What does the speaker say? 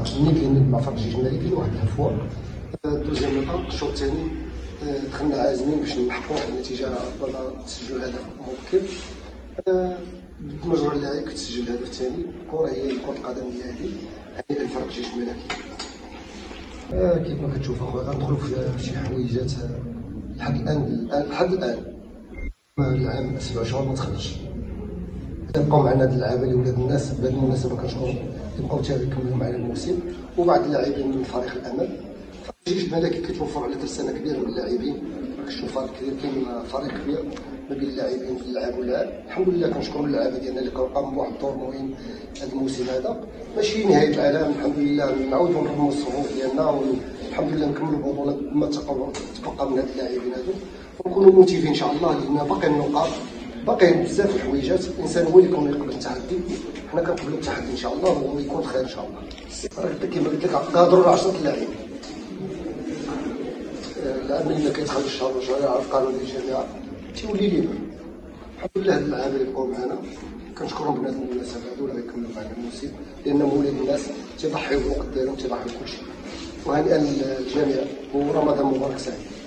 ملي كاين مع فرق الجيش الملكي كاين واحد الهفوه. دوزيام نقطه الشوط الثاني دخلنا عازمين باش نحققوا النتيجه ربما تسجل هدف مبكر. بمجرى اللعب كتسجل الهدف الثاني. الكره هي كره القدم ديالي هي فرق الجيش الملكي. كيف ما كتشوف اخويا غندخلوا في شي حويجات لحد الان العام 7 شهور ما تخرجش. يبقاو معنا هاد اللعابه اللي ولاد الناس. بهذه المناسبه كنشكرهم يبقاو حتى يكملوا معنا الموسم، وبعض اللاعبين من فريق الامل. الجيش الملكي كيتوفر على ترسانه كبيره من اللاعبين، كنشوف فريق كبير، كاين فريق كبير ما بين اللاعبين في اللعب واللاعب. الحمد لله كنشكروا اللعابه ديالنا اللي قاموا بواحد الدور مهم هذا الموسم هذا. ماشي نهايه العالم، الحمد لله نعاودوا نرموا الصفوف ديالنا والحمد لله نكملوا البطوله بما تبقى من هاد اللاعبين هذو، ونكونوا موتيفين ان شاء الله، لان باقيين نقاط، باقيين بزاف الحويجات. الانسان هو اللي يكون يقبل التحدي. حنا كنقبلوا التحدي ان شاء الله ويكون خير ان شاء الله. كما قلت لك قادروا 10 اللاعبين. اللاعب اللي ما كيدخلش الشهر وشهر يعرف قانون الجامعه تيولي ليبر. الحمد لله هاد اللعابه اللي بقاو معنا كنشكرهم بهذه المناسبه هذو اللي غيكملوا معنا الموسم، لانهم ولاد الناس تيضحيو بالوقت ديالهم، تيضحيو بكلشي. وهنيئا للجميع ورمضان مبارك سعيد.